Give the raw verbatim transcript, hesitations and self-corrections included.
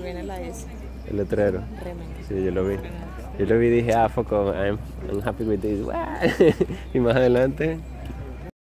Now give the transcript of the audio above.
viene la S. El letrero. Tremendo. Sí, yo lo vi. Yo lo vi y dije, ah, foco, I'm, I'm happy with this. Y más adelante,